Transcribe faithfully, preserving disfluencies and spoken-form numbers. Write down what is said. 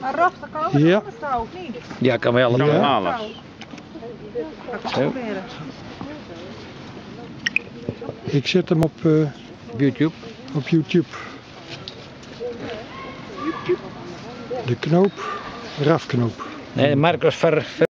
Maar Raf, dat kan ook Ja. anders touw, of niet? Ja, kan wel. Ja. Ja. alles. Dat kan ik Zo. proberen. Ik zet hem op, uh, YouTube. op YouTube. De knoop, Rafknoop. Nee, Marcos Ver.